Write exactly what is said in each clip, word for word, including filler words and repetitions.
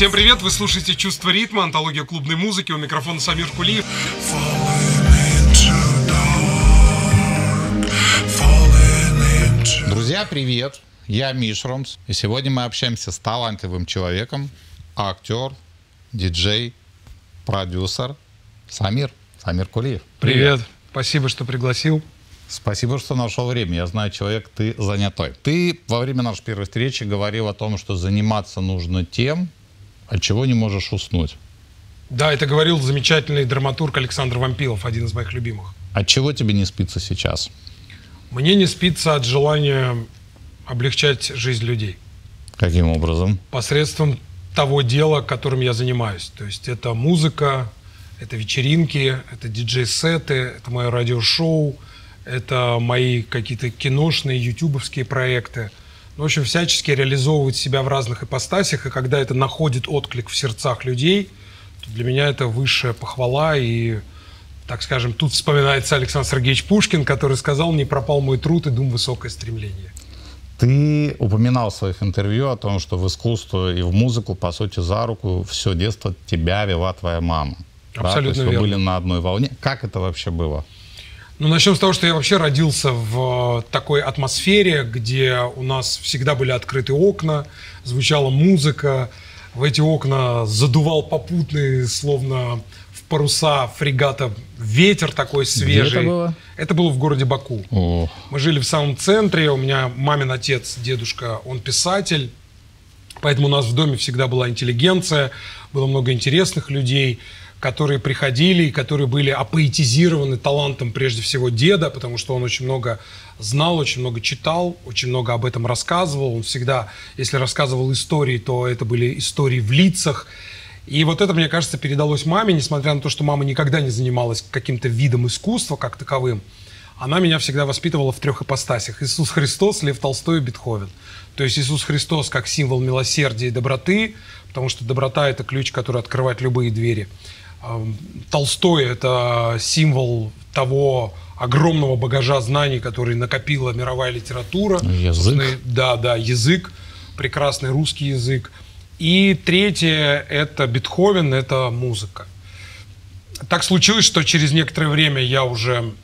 Всем привет, вы слушаете «Чувство ритма», антология клубной музыки, у микрофона Самир Кулиев. Друзья, привет, я Миш Ромс, и сегодня мы общаемся с талантливым человеком, актер, диджей, продюсер Самир, Самир Кулиев. Привет, привет. Спасибо, что пригласил. Спасибо, что нашел время. Я знаю, человек, ты занятой. Ты во время нашей первой встречи говорил о том, что заниматься нужно тем, от чего не можешь уснуть. Да, это говорил замечательный драматург Александр Вампилов, один из моих любимых. От чего тебе не спится сейчас? Мне не спится от желания облегчать жизнь людей. Каким образом? Посредством того дела, которым я занимаюсь. То есть это музыка, это вечеринки, это диджей-сеты, это мое радиошоу, это мои какие-то киношные, ютубовские проекты. В общем, всячески реализовывать себя в разных ипостасях, и когда это находит отклик в сердцах людей, то для меня это высшая похвала. И, так скажем, тут вспоминается Александр Сергеевич Пушкин, который сказал: «Не пропал мой труд и дум высокое стремление». Ты упоминал в своих интервью о том, что в искусство и в музыку, по сути, за руку все детство тебя вела твоя мама. Абсолютно да? То есть верно. вы были на одной волне. Как это вообще было? Ну, начнем с того, что я вообще родился в такой атмосфере, где у нас всегда были открыты окна, звучала музыка, в эти окна задувал попутный, словно в паруса фрегата, ветер такой свежий. Где это было? Это было в городе Баку. О. Мы жили в самом центре, у меня мамин отец, дедушка, он писатель, поэтому у нас в доме всегда была интеллигенция, было много интересных людей, которые приходили и которые были апоэтизированы талантом прежде всего деда, потому что он очень много знал, очень много читал, очень много об этом рассказывал. Он всегда, если рассказывал истории, то это были истории в лицах. И вот это, мне кажется, передалось маме, несмотря на то, что мама никогда не занималась каким-то видом искусства как таковым. Она меня всегда воспитывала в трех ипостасях: Иисус Христос, Лев Толстой и Бетховен. То есть Иисус Христос как символ милосердия и доброты, потому что доброта – это ключ, который открывает любые двери. Толстой – это символ того огромного багажа знаний, который накопила мировая литература. Язык. Да, да, язык, прекрасный русский язык. И третье – это Бетховен, это музыка. Так случилось, что через некоторое время я уже,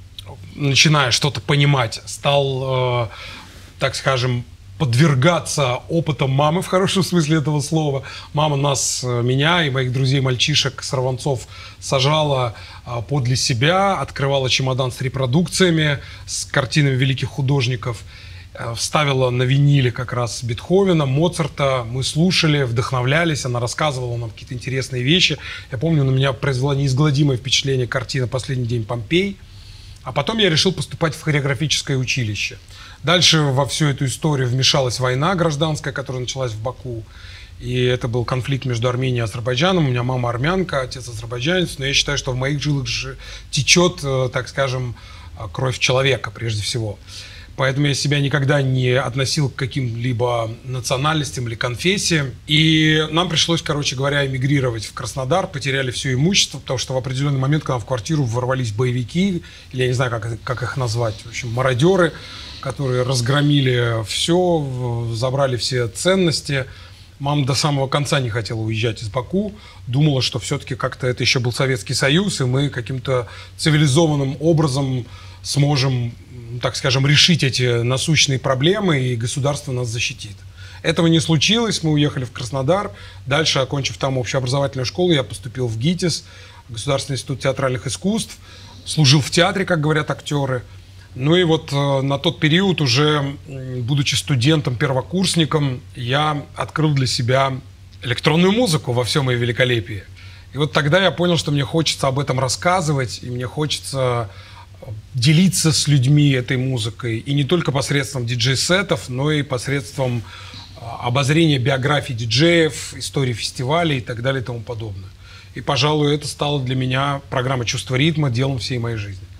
начиная что-то понимать, стал, э, так скажем, подвергаться опытам мамы, в хорошем смысле этого слова. Мама нас, меня и моих друзей-мальчишек, сорванцов, сажала подле себя, открывала чемодан с репродукциями, с картинами великих художников, вставила на виниле как раз Бетховена, Моцарта. Мы слушали, вдохновлялись, она рассказывала нам какие-то интересные вещи. Я помню, на меня произвела неизгладимое впечатление картина «Последний день Помпей». А потом я решил поступать в хореографическое училище. Дальше во всю эту историю вмешалась война гражданская, которая началась в Баку. И это был конфликт между Арменией и Азербайджаном. У меня мама армянка, отец азербайджанец. Но я считаю, что в моих жилах же течет, так скажем, кровь человека прежде всего. Поэтому я себя никогда не относил к каким-либо национальностям или конфессиям. И нам пришлось, короче говоря, эмигрировать в Краснодар. Потеряли все имущество, потому что в определенный момент к нам в квартиру ворвались боевики, или я не знаю, как, как их назвать, в общем, мародеры, которые разгромили все, забрали все ценности. Мама до самого конца не хотела уезжать из Баку. Думала, что все-таки как-то это еще был Советский Союз, и мы каким-то цивилизованным образом сможем, так скажем, решить эти насущные проблемы, и государство нас защитит. Этого не случилось, мы уехали в Краснодар. Дальше, окончив там общеобразовательную школу, я поступил в ГИТИС, Государственный институт театральных искусств, служил в театре, как говорят актеры. Ну и вот э, на тот период, уже будучи студентом-первокурсником, я открыл для себя электронную музыку во всем ее великолепии. И вот тогда я понял, что мне хочется об этом рассказывать, и мне хочется делиться с людьми этой музыкой. И не только посредством диджей-сетов, но и посредством обозрения биографий диджеев, истории фестивалей и так далее и тому подобное. И, пожалуй, это стало для меня, программа «Чувство ритма», делом всей моей жизни.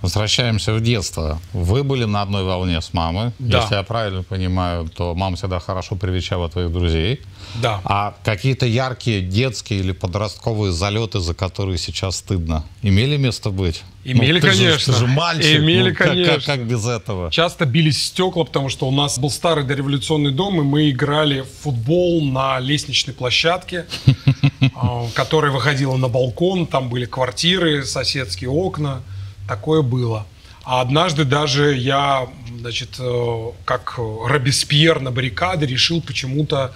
Возвращаемся в детство. Вы были на одной волне с мамой. Да. Если я правильно понимаю, то мама всегда хорошо привечала твоих друзей. Да. А какие-то яркие детские или подростковые залеты, за которые сейчас стыдно, имели место быть? Имели, ну, ты конечно. Же, ты же мальчик. Имели, ну, как, конечно. как, как без этого? Часто бились стекла, потому что у нас был старый дореволюционный дом, и мы играли в футбол на лестничной площадке, которая выходила на балкон. Там были квартиры, соседские окна. Такое было. А однажды даже я, значит, как Робеспьер на баррикаде, решил почему-то,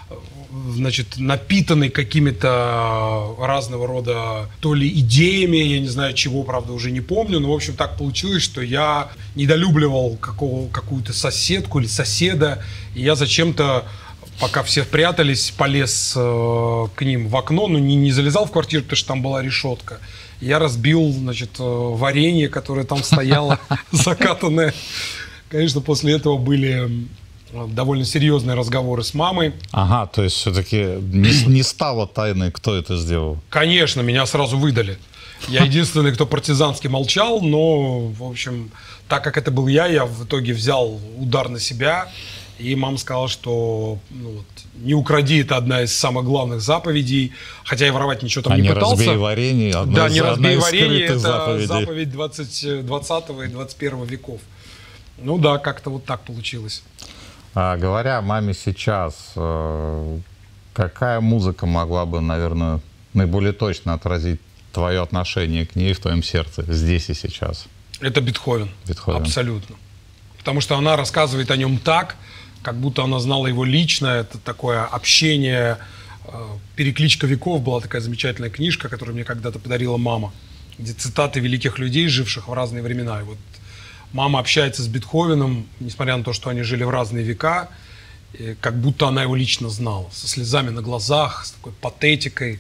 значит, напитанный какими-то разного рода то ли идеями, я не знаю чего, правда, уже не помню, но, в общем, так получилось, что я недолюбливал какого, какую-то соседку или соседа, и я зачем-то, пока все прятались, полез э, к ним в окно, но не, не залезал в квартиру, потому что там была решетка. Я разбил, значит, варенье, которое там стояло, закатанное. Конечно, после этого были довольно серьезные разговоры с мамой. Ага, то есть все-таки не, не стало тайной, кто это сделал? Конечно, меня сразу выдали. Я единственный, кто партизански молчал, но, в общем, так как это был я, я в итоге взял удар на себя. И мама сказала, что ну, вот, не укради, это одна из самых главных заповедей. Хотя я воровать ничего там а не, не пытался. Разбей варенье, одна да, из, не разбей варенье, это заповедей. заповедь двадцатого и двадцать первого веков. Ну да, как-то вот так получилось. А, говоря о маме сейчас, э, какая музыка могла бы, наверное, наиболее точно отразить твое отношение к ней в твоем сердце здесь и сейчас? Это Бетховен. Бетховен. Абсолютно. Потому что она рассказывает о нем так, как будто она знала его лично. Это такое общение, «Перекличка веков» была такая замечательная книжка, которую мне когда-то подарила мама, где цитаты великих людей, живших в разные времена. И вот мама общается с Бетховеном, несмотря на то, что они жили в разные века, как будто она его лично знала, со слезами на глазах, с такой патетикой.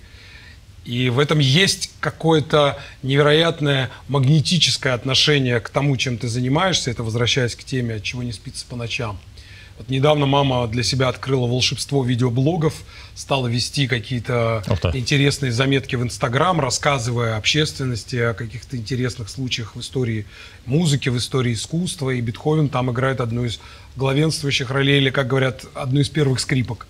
И в этом есть какое-то невероятное магнетическое отношение к тому, чем ты занимаешься. Это возвращаясь к теме, от чего не спится по ночам. Вот недавно мама для себя открыла волшебство видеоблогов, стала вести какие-то интересные заметки в Инстаграм, рассказывая общественности о каких-то интересных случаях в истории музыки, в истории искусства. И Бетховен там играет одну из главенствующих ролей, или, как говорят, одну из первых скрипок.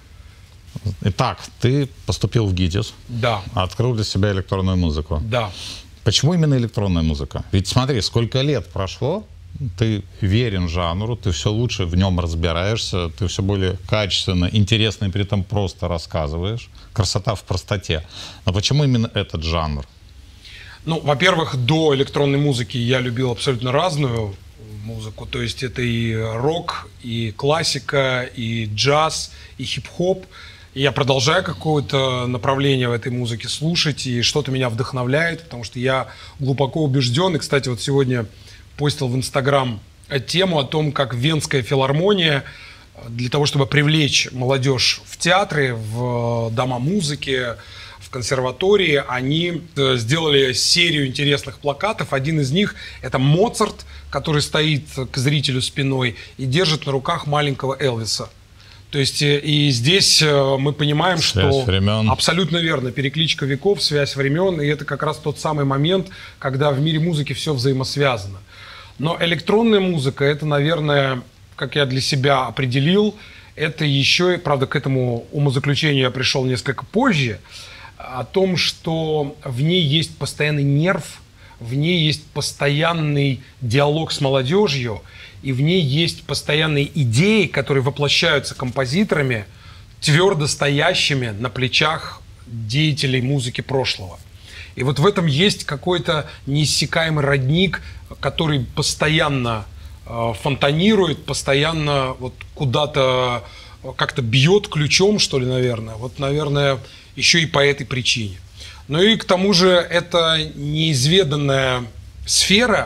Итак, ты поступил в ГИТИС, да. Открыл для себя электронную музыку. Да. Почему именно электронная музыка? Ведь смотри, сколько лет прошло, ты верен жанру, ты все лучше в нем разбираешься, ты все более качественно, интересно и при этом просто рассказываешь. Красота в простоте. Но почему именно этот жанр? Ну, во-первых, до электронной музыки я любил абсолютно разную музыку. То есть это и рок, и классика, и джаз, и хип-хоп. И я продолжаю какое-то направление в этой музыке слушать, и что-то меня вдохновляет, потому что я глубоко убежден. И, кстати, вот сегодня постил в Инстаграм тему о том, как Венская филармония для того, чтобы привлечь молодежь в театры, в дома музыки, в консерватории, они сделали серию интересных плакатов. Один из них – это Моцарт, который стоит к зрителю спиной и держит на руках маленького Элвиса. То есть и здесь мы понимаем, связь что времен. Абсолютно верно, перекличка веков, связь времен, и это как раз тот самый момент, когда в мире музыки все взаимосвязано. Но электронная музыка, это, наверное, как я для себя определил, это еще, правда, к этому умозаключению я пришел несколько позже, о том, что в ней есть постоянный нерв, в ней есть постоянный диалог с молодежью, и в ней есть постоянные идеи, которые воплощаются композиторами, твердо стоящими на плечах деятелей музыки прошлого. И вот в этом есть какой-то неиссякаемый родник, который постоянно э, фонтанирует, постоянно вот куда-то как-то бьет ключом, что ли, наверное. Вот, наверное, еще и по этой причине. Ну и к тому же это неизведанная сфера,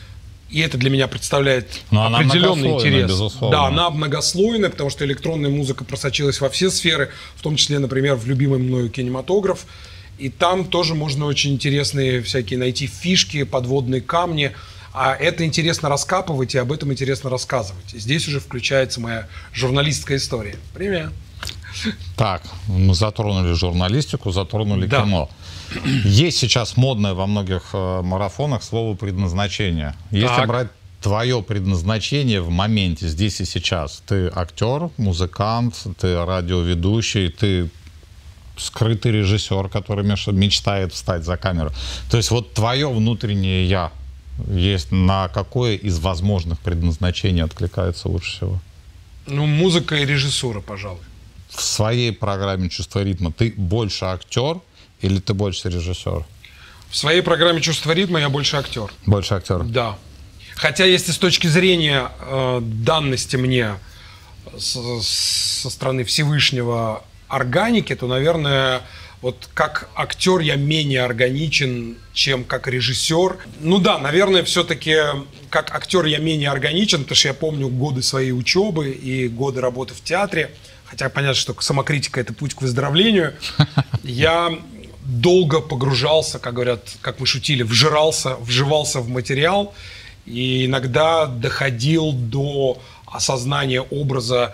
и это для меня представляет Но определенный интерес. Безусловно. Да, она многослойная, потому что электронная музыка просочилась во все сферы, в том числе, например, в любимый мною кинематограф. И там тоже можно очень интересные всякие найти фишки, подводные камни. А это интересно раскапывать, и об этом интересно рассказывать. И здесь уже включается моя журналистская история. Привет! Так, мы затронули журналистику, затронули Да. кино. Есть сейчас модное во многих э, марафонах слово «предназначение». Если Так. брать твое предназначение в моменте, здесь и сейчас, ты актер, музыкант, ты радиоведущий, ты скрытый режиссер, который меш- мечтает встать за камеру. То есть вот твое внутреннее «я» есть на какое из возможных предназначений откликается лучше всего? Ну, музыка и режиссура, пожалуй. В своей программе «Чувство ритма» ты больше актер или ты больше режиссер? В своей программе «Чувство ритма» я больше актер. Больше актер. Да. Хотя, если с точки зрения э, данности мне с- со стороны Всевышнего органики, то, наверное, вот как актер я менее органичен, чем как режиссер. Ну да, наверное, все-таки как актер я менее органичен, потому что я помню годы своей учебы и годы работы в театре. Хотя понятно, что самокритика – это путь к выздоровлению. Я долго погружался, как говорят, как мы шутили, вжирался, вживался в материал. И иногда доходил до осознания образа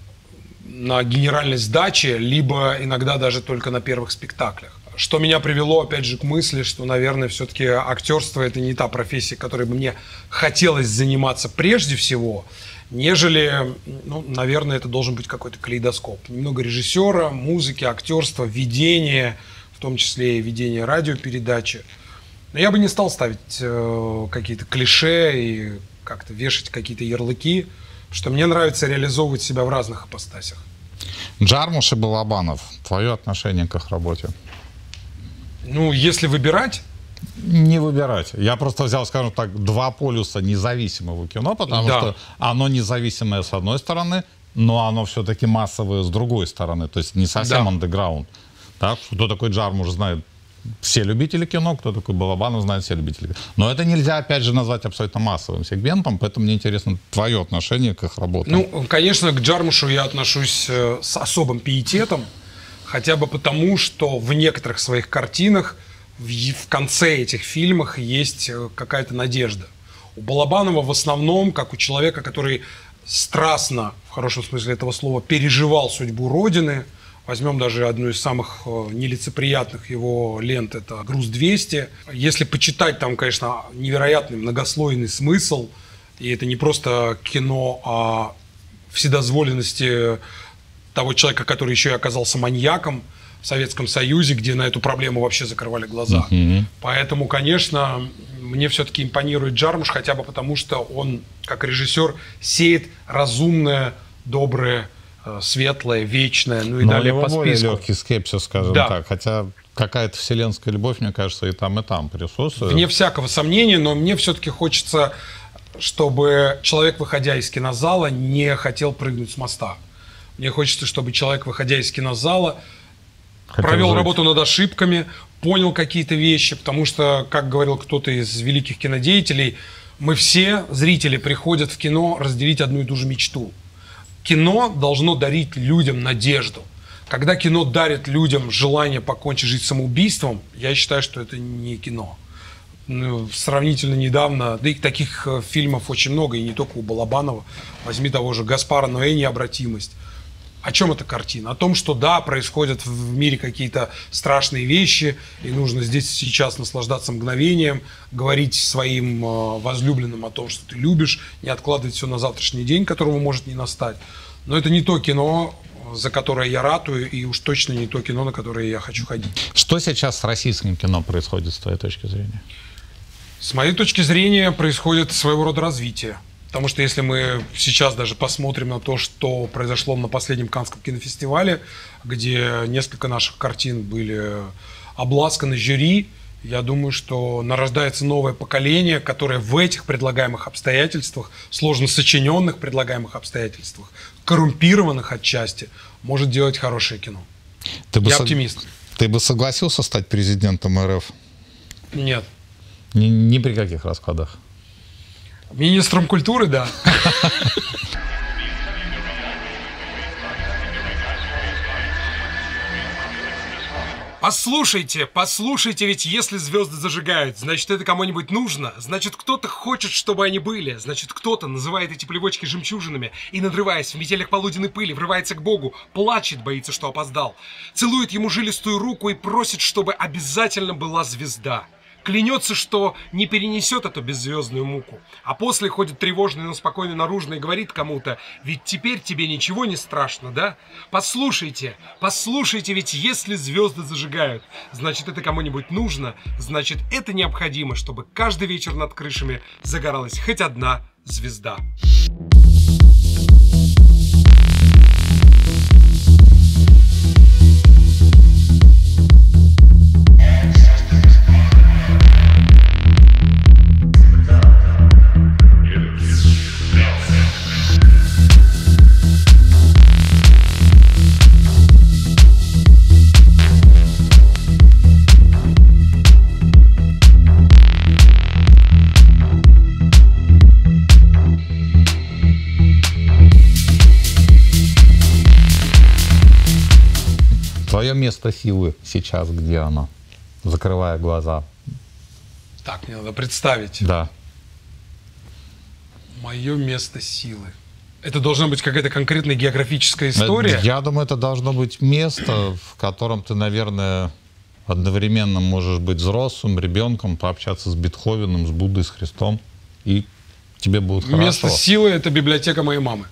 на генеральной сдаче, либо иногда даже только на первых спектаклях. Что меня привело, опять же, к мысли, что, наверное, все-таки актерство – это не та профессия, которой бы мне хотелось заниматься прежде всего, нежели, ну, наверное, это должен быть какой-то калейдоскоп. Немного режиссера, музыки, актерства, ведения, в том числе и ведения радиопередачи. Но я бы не стал ставить э, какие-то клише и как-то вешать какие-то ярлыки, потому что мне нравится реализовывать себя в разных ипостасях. Джармуш и Балабанов. Твое отношение к их работе? Ну, если выбирать, Не выбирать. Я просто взял, скажем так, два полюса независимого кино, потому Да. что оно независимое с одной стороны, но оно все-таки массовое с другой стороны. То есть не совсем Да. андеграунд. Так? Кто такой Джармуш, знает все любители кино, кто такой Балабанов, знает все любители кино. Но это нельзя, опять же, назвать абсолютно массовым сегментом, поэтому мне интересно твое отношение к их работе. ну, конечно, к Джармушу я отношусь э, с особым пиететом, хотя бы потому, что в некоторых своих картинах в, е- в конце этих фильмов есть э, какая-то надежда. У Балабанова в основном, как у человека, который страстно, в хорошем смысле этого слова, переживал судьбу Родины. Возьмем даже одну из самых э, нелицеприятных его лент, это «Груз двести». Если почитать, там, конечно, невероятный многослойный смысл, и это не просто кино о вседозволенности того человека, который еще и оказался маньяком в Советском Союзе, где на эту проблему вообще закрывали глаза. Мгм. Поэтому, конечно, мне все-таки импонирует Джармуш, хотя бы потому, что он, как режиссер, сеет разумное, доброе, э, светлое, вечное, ну и Но у далее него по более списку. легкий скепсис, скажем Да. так. Хотя какая-то вселенская любовь, мне кажется, и там, и там присутствует. Вне всякого сомнения, но мне все-таки хочется, чтобы человек, выходя из кинозала, не хотел прыгнуть с моста. Мне хочется, чтобы человек, выходя из кинозала, Хотел провел жить. работу над ошибками, понял какие-то вещи, потому что, как говорил кто-то из великих кинодеятелей, мы все, зрители, приходят в кино разделить одну и ту же мечту. Кино должно дарить людям надежду. Когда кино дарит людям желание покончить жизнь самоубийством, я считаю, что это не кино. Ну, сравнительно недавно, да и таких э, фильмов очень много, и не только у Балабанова. Возьми того же Гаспара Ноэ «Необратимость». О чем эта картина? О том, что да, происходят в мире какие-то страшные вещи, и нужно здесь и сейчас наслаждаться мгновением, говорить своим э, возлюбленным о том, что ты любишь, не откладывать все на завтрашний день, которого может не настать. Но это не то кино, за которое я ратую, и уж точно не то кино, на которое я хочу ходить. Что сейчас с российским кино происходит, с твоей точки зрения? С моей точки зрения, происходит своего рода развитие. Потому что если мы сейчас даже посмотрим на то, что произошло на последнем Каннском кинофестивале, где несколько наших картин были обласканы жюри, я думаю, что нарождается новое поколение, которое в этих предлагаемых обстоятельствах, сложно сочиненных предлагаемых обстоятельствах, коррумпированных отчасти, может делать хорошее кино. Ты бы Я со- оптимист. Ты бы согласился стать президентом эр эф? Нет. Ни, ни при каких раскладах. Министром культуры, да. Послушайте, послушайте, ведь если звезды зажигают, значит, это кому-нибудь нужно. Значит, кто-то хочет, чтобы они были. Значит, кто-то называет эти плевочки жемчужинами и, надрываясь в метелях полуденной пыли, врывается к Богу, плачет, боится, что опоздал. Целует ему жилистую руку и просит, чтобы обязательно была звезда. Клянется, что не перенесет эту беззвездную муку. А после ходит тревожный, но спокойно наружно и говорит кому-то: ведь теперь тебе ничего не страшно, да? Послушайте, послушайте, ведь если звезды зажигают, значит, это кому-нибудь нужно, значит, это необходимо, чтобы каждый вечер над крышами загоралась хоть одна звезда. Твое место силы сейчас, где оно? Закрывая глаза. Так, мне надо представить. Да. Мое место силы. Это должна быть какая-то конкретная географическая история? Я думаю, это должно быть место, в котором ты, наверное, одновременно можешь быть взрослым, ребенком, пообщаться с Бетховеном, с Буддой, с Христом, и тебе будет хорошо. Место силы — это библиотека моей мамы.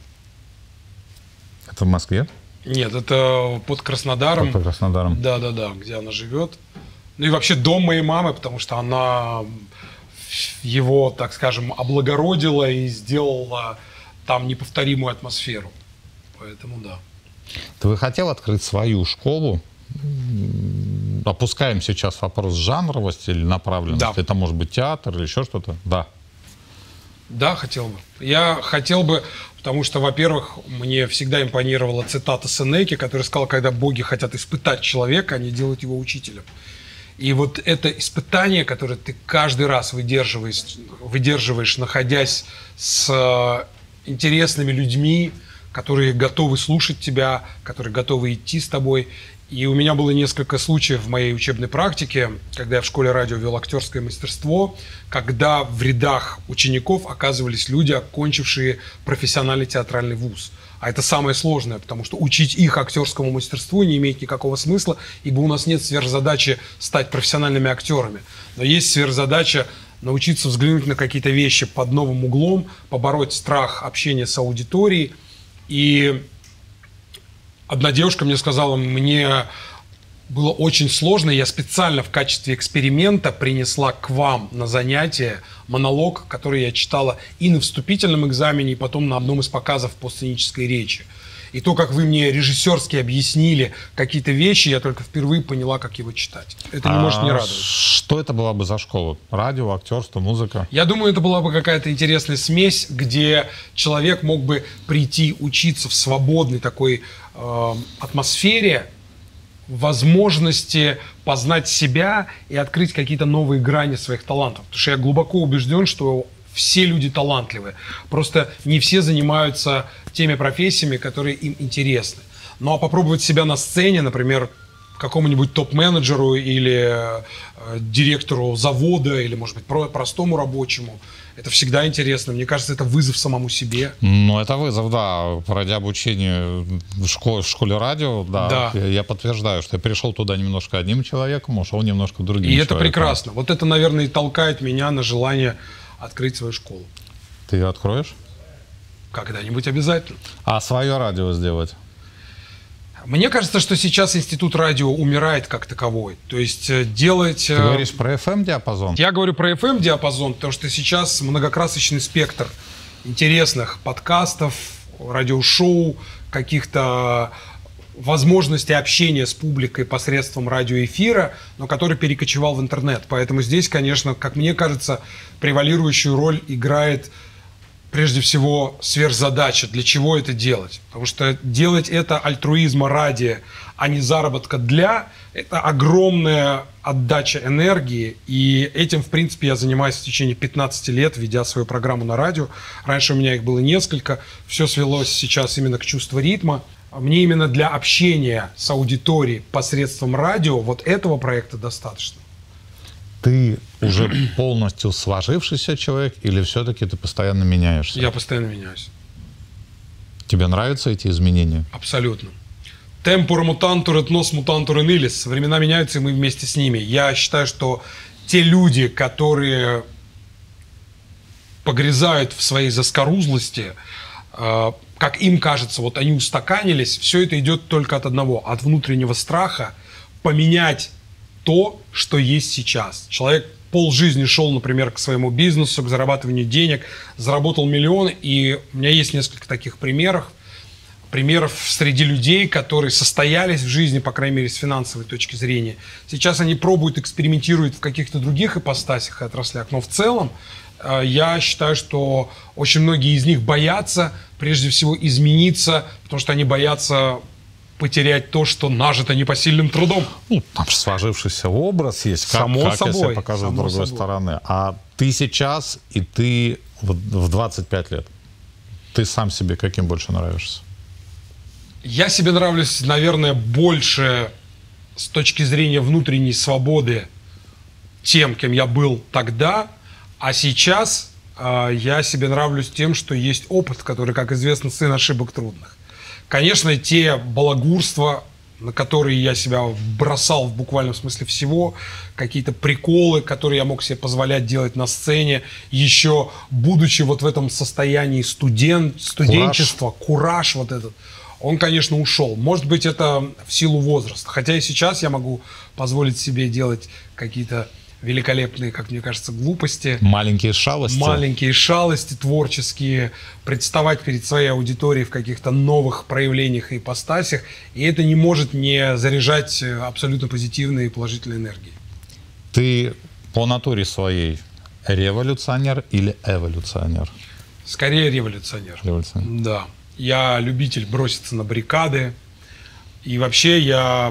Это в Москве? Нет, это под Краснодаром. Под Краснодаром. Да, да, да, где она живет. Ну и вообще дом моей мамы, потому что она его, так скажем, облагородила и сделала там неповторимую атмосферу. Поэтому да. Ты бы хотел открыть свою школу? Опускаем сейчас вопрос жанровости или направленности. Да. Это может быть театр или еще что-то? Да. Да, хотел бы. Я хотел бы, потому что, во-первых, мне всегда импонировала цитата Сенеки, который сказал: когда боги хотят испытать человека, они делают его учителем. И вот это испытание, которое ты каждый раз выдерживаешь, выдерживаешь, находясь с интересными людьми, которые готовы слушать тебя, которые готовы идти с тобой. И у меня было несколько случаев в моей учебной практике, когда я в школе радио вел актерское мастерство, когда в рядах учеников оказывались люди, окончившие профессиональный театральный вуз. А это самое сложное, потому что учить их актерскому мастерству не имеет никакого смысла, ибо у нас нет сверхзадачи стать профессиональными актерами. Но есть сверхзадача научиться взглянуть на какие-то вещи под новым углом, побороть страх общения с аудиторией. И одна девушка мне сказала: мне было очень сложно, я специально в качестве эксперимента принесла к вам на занятие монолог, который я читала и на вступительном экзамене, и потом на одном из показов по сценической речи. И то, как вы мне режиссерски объяснили какие-то вещи, я только впервые поняла, как его читать. Это не а может не радовать. Что это была бы за школа? Радио, актерство, музыка? Я думаю, это была бы какая-то интересная смесь, где человек мог бы прийти учиться в свободной такой э, атмосфере, возможности познать себя и открыть какие-то новые грани своих талантов. Потому что я глубоко убежден, что все люди талантливые. Просто не все занимаются теми профессиями, которые им интересны. Ну а попробовать себя на сцене, например, какому-нибудь топ-менеджеру или э, директору завода, или, может быть, про простому рабочему, это всегда интересно. Мне кажется, это вызов самому себе. Ну, это вызов, да. Ради обучения в школе, в школе радио, да. Да. Я, я подтверждаю, что я пришел туда немножко одним человеком, ушел немножко другим И человеком. это прекрасно. Вот это, наверное, и толкает меня на желание открыть свою школу. Ты ее откроешь? Когда-нибудь обязательно. А свое радио сделать? Мне кажется, что сейчас институт радио умирает как таковой. То есть делать... Ты говоришь про эф эм-диапазон? Я говорю про эф эм-диапазон, потому что сейчас многокрасочный спектр интересных подкастов, радиошоу, каких-то возможностей общения с публикой посредством радиоэфира, но который перекочевал в интернет. Поэтому здесь, конечно, как мне кажется, превалирующую роль играет прежде всего сверхзадача. Для чего это делать? Потому что делать это альтруизма ради, а не заработка для, это огромная отдача энергии. И этим, в принципе, я занимаюсь в течение пятнадцати лет, ведя свою программу на радио. Раньше у меня их было несколько. Все свелось сейчас именно к чувству ритма. мне именно для общения с аудиторией посредством радио вот этого проекта достаточно. Ты уже полностью сложившийся человек или все-таки ты постоянно меняешься? Я постоянно меняюсь. Тебе нравятся эти изменения? Абсолютно. Темпор мутантур et nos mutantur in illis. Времена меняются, и мы вместе с ними. Я считаю, что те люди, которые погрязают в своей заскорузлости, э, как им кажется, вот они устаканились, все это идет только от одного, от внутреннего страха поменять то, что есть сейчас. Человек полжизни шел, например, к своему бизнесу, к зарабатыванию денег, заработал миллион, и у меня есть несколько таких примеров, примеров среди людей, которые состоялись в жизни, по крайней мере, с финансовой точки зрения. Сейчас они пробуют, экспериментируют в каких-то других ипостасях и отраслях, но в целом э, я считаю, что очень многие из них боятся, прежде всего, измениться, потому что они боятся потерять то, что нажито непосильным трудом. Ну, там же сложившийся образ есть, как, Само как собой, я себя покажу с другой собой. стороны. А ты сейчас, и ты в, в двадцать пять лет, ты сам себе каким больше нравишься? Я себе нравлюсь, наверное, больше с точки зрения внутренней свободы тем, кем я был тогда, а сейчас э, я себе нравлюсь тем, что есть опыт, который, как известно, сын ошибок трудных. Конечно, те балагурства, на которые я себя бросал в буквальном смысле всего, какие-то приколы, которые я мог себе позволять делать на сцене, еще будучи вот в этом состоянии студент, студенчества, кураж, кураж вот этот, он, конечно, ушел. Может быть, это в силу возраста. Хотя и сейчас я могу позволить себе делать какие-то великолепные, как мне кажется, глупости. Маленькие шалости. Маленькие шалости творческие, представать перед своей аудиторией в каких-то новых проявлениях и ипостасях. И это не может не заряжать абсолютно позитивной и положительной энергией. Ты по натуре своей революционер или эволюционер? Скорее революционер. Революционер. Да. Я любитель броситься на баррикады. И вообще я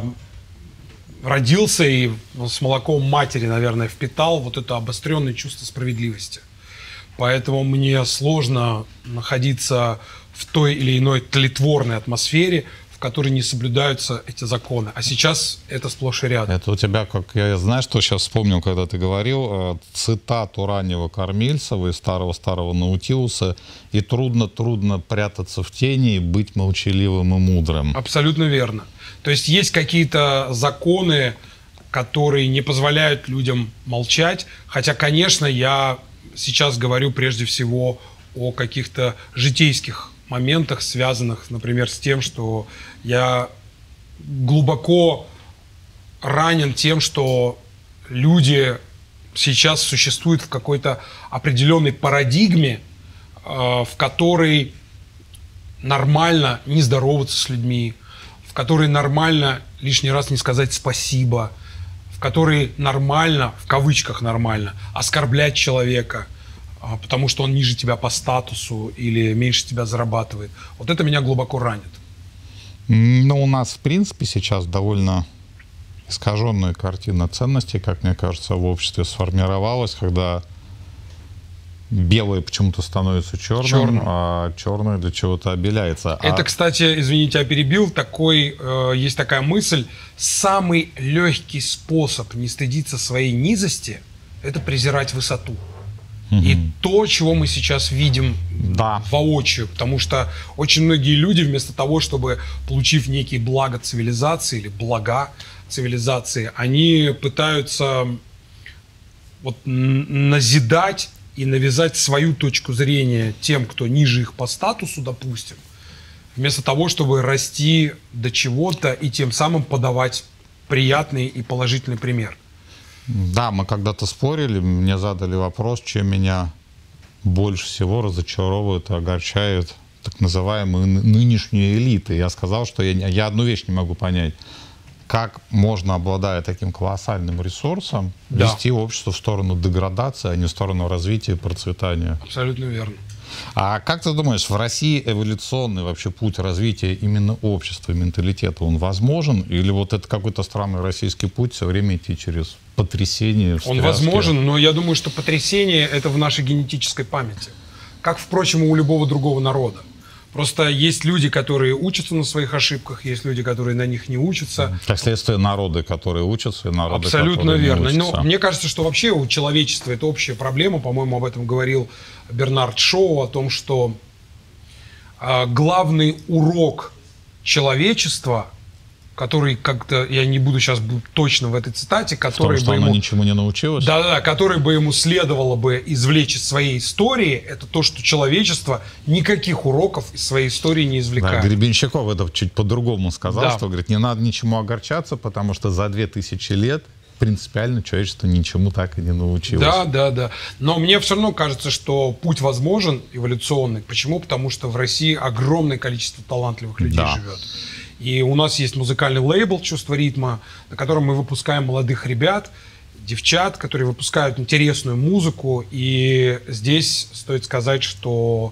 родился и с молоком матери, наверное, впитал вот это обостренное чувство справедливости. Поэтому мне сложно находиться в той или иной тлетворной атмосфере, в которой не соблюдаются эти законы. А сейчас это сплошь и рядом. Это у тебя, как я знаю, что сейчас вспомнил, когда ты говорил, цитату раннего Кормильцева из старого-старого Наутилуса: «И трудно-трудно прятаться в тени и быть молчаливым и мудрым». Абсолютно верно. То есть есть какие-то законы, которые не позволяют людям молчать. Хотя, конечно, я сейчас говорю прежде всего о каких-то житейских моментах, связанных, например, с тем, что я глубоко ранен тем, что люди сейчас существуют в какой-то определенной парадигме, э, в которой нормально не здороваться с людьми, в которой нормально лишний раз не сказать спасибо, в которой нормально, в кавычках нормально, оскорблять человека, потому что он ниже тебя по статусу или меньше тебя зарабатывает. Вот это меня глубоко ранит. Ну, у нас, в принципе, сейчас довольно искаженная картина ценностей, как мне кажется, в обществе сформировалась, когда белое почему-то становится черным, Черным. а черное для чего-то обеляется. Это, а... кстати, извините, я перебил, такой, э, есть такая мысль: самый легкий способ не стыдиться своей низости – это презирать высоту. Угу. И то, чего мы сейчас видим Да. воочию, потому что очень многие люди вместо того, чтобы, получив некие блага цивилизации или блага цивилизации, они пытаются вот назидать и навязать свою точку зрения тем, кто ниже их по статусу, допустим, вместо того, чтобы расти до чего-то и тем самым подавать приятный и положительный пример. Да, мы когда-то спорили, мне задали вопрос, чем меня больше всего разочаровывает и огорчает так называемые нынешние элиты. Я сказал, что я, я одну вещь не могу понять. Как можно, обладая таким колоссальным ресурсом, да. вести общество в сторону деградации, а не в сторону развития и процветания? Абсолютно верно. А как ты думаешь, в России эволюционный вообще путь развития именно общества, менталитета, он возможен? Или вот это какой-то странный российский путь все время идти через потрясение? Он возможен, но я думаю, что потрясение – это в нашей генетической памяти. Как, впрочем, и у любого другого народа. Просто есть люди, которые учатся на своих ошибках, есть люди, которые на них не учатся. Как следствие, народы, которые учатся, и народы, Абсолютно которые верно. не учатся. Но мне кажется, что вообще у человечества это общая проблема. По-моему, об этом говорил Бернард Шоу, о том, что э, главный урок человечества, который как-то, я не буду сейчас точно в этой цитате, который в том, что бы оно ему, ничему не научилось? да-да, который бы ему следовало бы извлечь из своей истории, это то, что человечество никаких уроков из своей истории не извлекает. Да, Гребенщиков это чуть по-другому сказал, Да. что, говорит, не надо ничему огорчаться, потому что за две тысячи лет принципиально человечество ничему так и не научилось. Да, да, да. Но мне все равно кажется, что путь возможен, эволюционный. Почему? Потому что в России огромное количество талантливых людей Да. живет. И у нас есть музыкальный лейбл «Чувство ритма», на котором мы выпускаем молодых ребят, девчат, которые выпускают интересную музыку. И здесь стоит сказать, что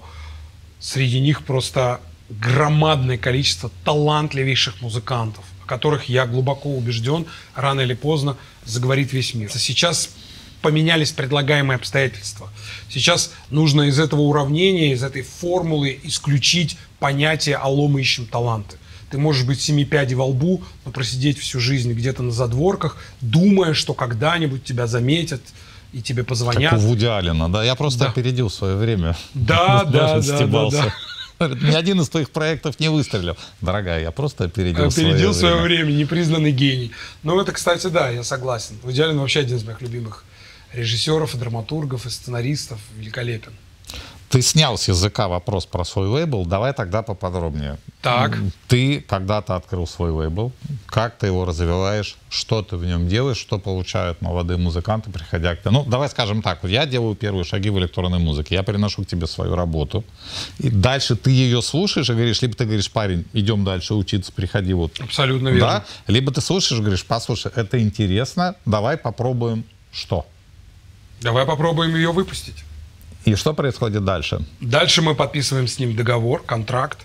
среди них просто громадное количество талантливейших музыкантов, о которых, я глубоко убежден, рано или поздно заговорит весь мир. Сейчас поменялись предлагаемые обстоятельства. Сейчас нужно из этого уравнения, из этой формулы исключить понятие «алло, мы ищем таланты». Ты можешь быть семи пядей во лбу, но просидеть всю жизнь где-то на задворках, думая, что когда-нибудь тебя заметят и тебе позвонят. Как у Вуди Аллена, да? Я просто Да. опередил свое время. Да, да, Даже да, стебался. да, Говорит, ни один из твоих проектов не выстрелил. Дорогая, я просто опередил, Опередил свое свое время. время, непризнанный гений. Но это, кстати, да, я согласен. Вуди Аллен вообще один из моих любимых режиссеров, и драматургов, и сценаристов. Великолепен. Ты снял с языка вопрос про свой лейбл. Давай тогда поподробнее. Так. Ты когда-то открыл свой лейбл. Как ты его развиваешь? Что ты в нем делаешь? Что получают молодые музыканты, приходя к тебе? Ну, давай скажем так. Вот я делаю первые шаги в электронной музыке. Я приношу к тебе свою работу. И дальше ты ее слушаешь и говоришь, либо ты говоришь, парень, идем дальше учиться, приходи вот. Абсолютно верно. Да? Либо ты слушаешь и говоришь, послушай, это интересно, давай попробуем что? Давай попробуем ее выпустить. И что происходит дальше? Дальше мы подписываем с ним договор, контракт.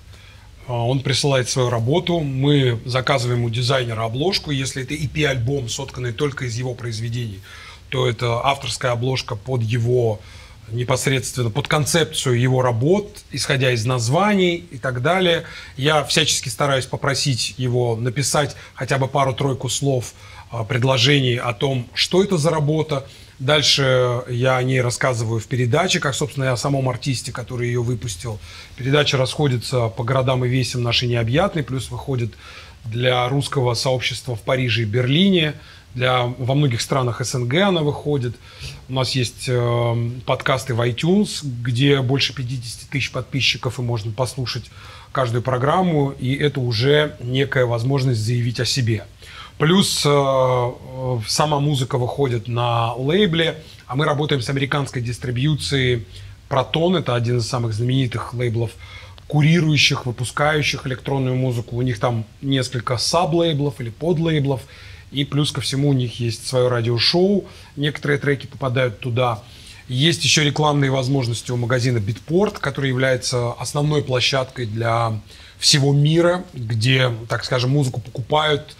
Он присылает свою работу, мы заказываем у дизайнера обложку. Если это и пи-альбом, сотканный только из его произведений, то это авторская обложка под его, непосредственно под концепцию его работ, исходя из названий и так далее. Я всячески стараюсь попросить его написать хотя бы пару-тройку слов, предложений о том, что это за работа. Дальше я о ней рассказываю в передаче, как, собственно, и о самом артисте, который ее выпустил. Передача расходится по городам и весям нашей необъятной, плюс выходит для русского сообщества в Париже и Берлине, для, во многих странах СНГ она выходит. У нас есть э, подкасты в iTunes, где больше пятьдесят тысяч подписчиков, и можно послушать каждую программу, и это уже некая возможность заявить о себе. Плюс э, сама музыка выходит на лейбле, а мы работаем с американской дистрибьюцией Proton. Это один из самых знаменитых лейблов, курирующих, выпускающих электронную музыку. У них там несколько саб-лейблов или подлейблов. И плюс ко всему у них есть свое радиошоу. Некоторые треки попадают туда. Есть еще рекламные возможности у магазина Beatport, который является основной площадкой для всего мира, где, так скажем, музыку покупают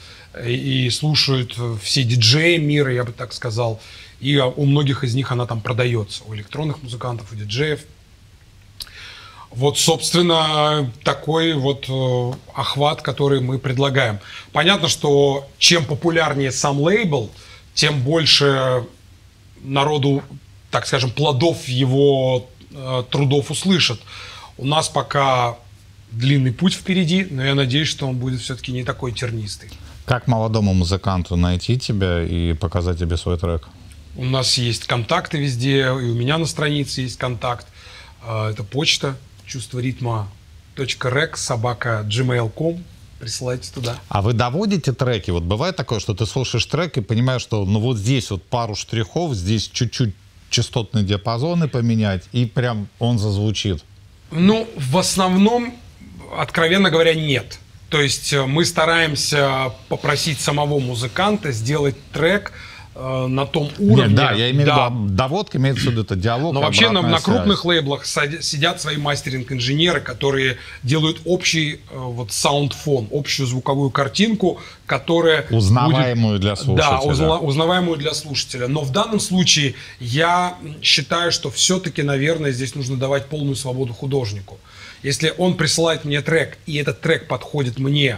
и слушают все диджеи мира, я бы так сказал. И у многих из них она там продается. У электронных музыкантов, у диджеев. Вот, собственно, такой вот э, охват, который мы предлагаем. Понятно, что чем популярнее сам лейбл, тем больше народу, так скажем, плодов его э, трудов услышат. У нас пока длинный путь впереди, но я надеюсь, что он будет все-таки не такой тернистый. Как молодому музыканту найти тебя и показать тебе свой трек? У нас есть контакты везде, и у меня на странице есть контакт. Это почта чувство ритма точка рек собака джимейл точка ком. Присылайте туда. А вы доводите треки? Вот бывает такое, что ты слушаешь трек и понимаешь, что ну вот здесь вот пару штрихов, здесь чуть-чуть частотные диапазоны поменять, и прям он зазвучит? Ну, в основном, откровенно говоря, нет. То есть мы стараемся попросить самого музыканта сделать трек э, на том уровне. Нет, да, я имею да. в виду, доводка имеется в виду, это диалог. Но вообще на, на связь. крупных лейблах сидят свои мастеринг-инженеры, которые делают общий э, вот саунд-фон, общую звуковую картинку, которая узнаваемую будет, для слушателя. Да, узна, узнаваемую для слушателя. Но в данном случае я считаю, что все-таки, наверное, здесь нужно давать полную свободу художнику. Если он присылает мне трек, и этот трек подходит мне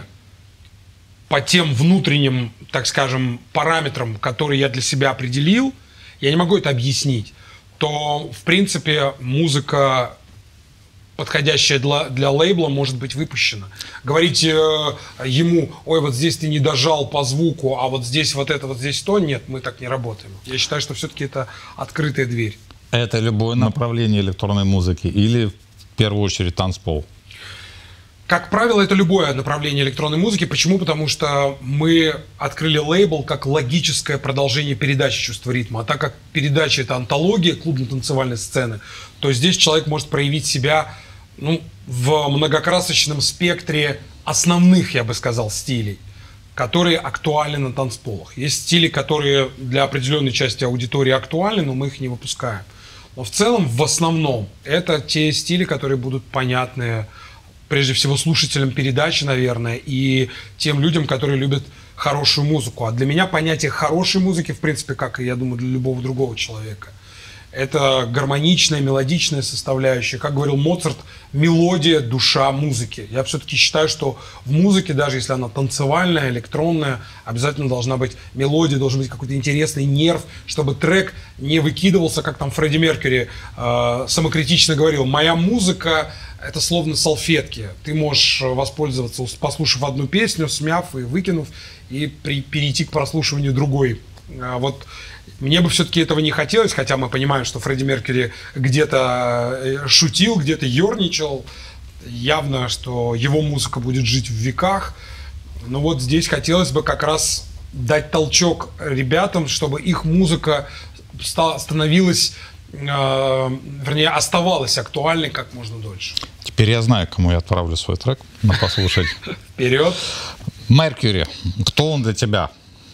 по тем внутренним, так скажем, параметрам, которые я для себя определил, я не могу это объяснить, то, в принципе, музыка, подходящая для, для лейбла, может быть выпущена. Говорить э, ему, ой, вот здесь ты не дожал по звуку, а вот здесь вот это, вот здесь то, нет, мы так не работаем. Я считаю, что все-таки это открытая дверь. Это любое направление электронной музыки или, в первую очередь, танцпол? Как правило, это любое направление электронной музыки. Почему? Потому что мы открыли лейбл как логическое продолжение передачи чувства ритма. А так как передача — это антология клубно-танцевальной сцены, то здесь человек может проявить себя, ну, в многокрасочном спектре основных, я бы сказал, стилей, которые актуальны на танцполах. Есть стили, которые для определенной части аудитории актуальны, но мы их не выпускаем. Но в целом, в основном, это те стили, которые будут понятны прежде всего слушателям передачи, наверное, и тем людям, которые любят хорошую музыку. А для меня понятие хорошей музыки, в принципе, как и, я думаю, для любого другого человека, это гармоничная, мелодичная составляющая. Как говорил Моцарт, мелодия, душа музыки. Я все-таки считаю, что в музыке, даже если она танцевальная, электронная, обязательно должна быть мелодия, должен быть какой-то интересный нерв, чтобы трек не выкидывался, как там Фредди Меркьюри э, самокритично говорил: моя музыка — это словно салфетки. Ты можешь воспользоваться, послушав одну песню, смяв и выкинув, и при, перейти к прослушиванию другой. А вот мне бы все-таки этого не хотелось, хотя мы понимаем, что Фредди Меркьюри где-то шутил, где-то ерничал. Явно, что его музыка будет жить в веках. Но вот здесь хотелось бы как раз дать толчок ребятам, чтобы их музыка становилась, э, вернее, оставалась актуальной как можно дольше. Теперь я знаю, кому я отправлю свой трек на послушать. Вперед! Меркьюри. Кто он для тебя?